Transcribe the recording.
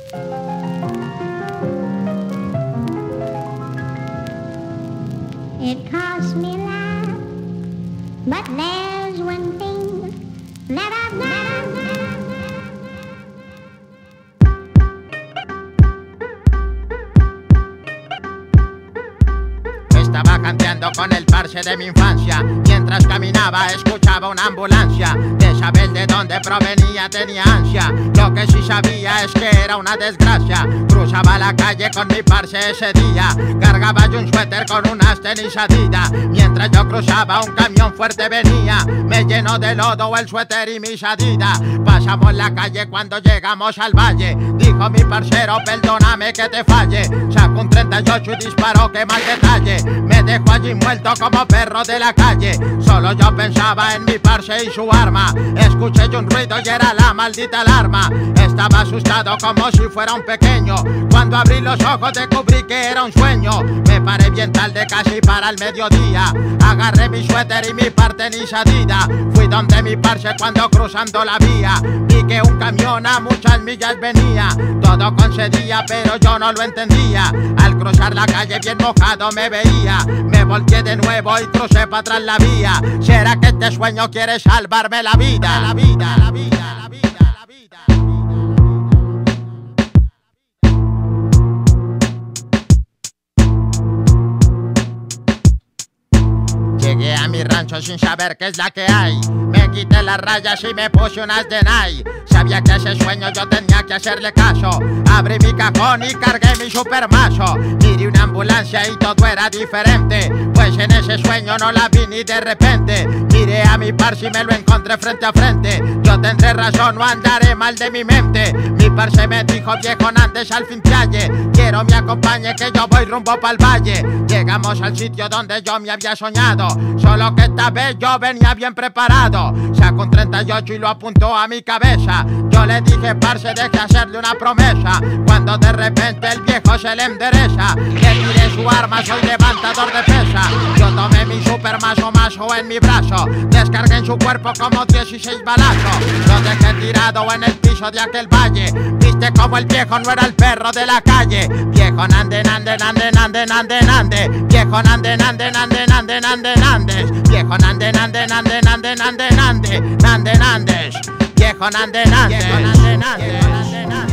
It costs me life, but there's one thing that I've never. Estaba canteando con el parche de mi infancia. Mientras caminaba escuchaba una ambulancia. De saber de dónde provenía tenía ansia. Lo que sí sabía es que era una desgracia. Cruzaba la calle con mi parche ese día. Cargaba yo un suéter con unas tenis Adidas. Mientras yo cruzaba un camión fuerte venía. Me llenó de lodo el suéter y mis Adidas. Pasamos la calle cuando llegamos al valle. Dijo mi parcero, perdóname que te falle. Sacó un 38 y disparó, que mal detalle. Me dejó allí muerto como perro de la calle. Solo yo pensaba en mi parce y su arma. Escuché yo un ruido y era la maldita alarma. Estaba asustado como si fuera un pequeño. Cuando abrí los ojos descubrí que era un sueño. Me paré bien tarde, casi para el mediodía. Agarré mi suéter y mi tenis Adidas. Fui donde mi parce cuando cruzando la vía. Vi que un camión a muchas millas venía. Todo concedía pero yo no lo entendía. Al cruzar la calle bien mojado me veía. Me volteé de nuevo y crucé para atrás la vía. ¿Será que este sueño quiere salvarme la vida? La vida, la vida, la vida, la vida. Llegué a mi rancho sin saber qué es la que hay. Me quité las rayas y me puse unas de Nike. Sabía que ese sueño yo tenía que hacerle caso. Abrí mi cajón y cargué mi supermazo. Miré una ambulancia y todo era diferente, pues en ese sueño no la vi ni de repente. Miré a mi parce y me lo encontré frente a frente. Yo tendré razón, no andaré mal de mi mente. Mi parce me dijo, viejo, antes al fin calle. Quiero me acompañe que yo voy rumbo pa'l valle. Llegamos al sitio donde yo me había soñado. Solo que esta vez yo venía bien preparado. Sacó un 38 y lo apuntó a mi cabeza. Yo le dije, parce, deje hacerle una promesa. Cuando de repente el viejo se le endereza. Le tiré su arma, soy levantador de pesa. Yo tomé mi supermazo en mi brazo. Descargué en su cuerpo como 16 balazos. Lo dejé tirado en el piso de aquel valle. Viste como el viejo no era el perro de la calle. Viejo nande, nande, nande, nande, nande, nande. Viejo nande, nande, nande, nande, nande, nandes. Viejo nande, nande, nande, nande, nande, nande, nande, nandes. Viejo nande, nande, nande, nande, nande.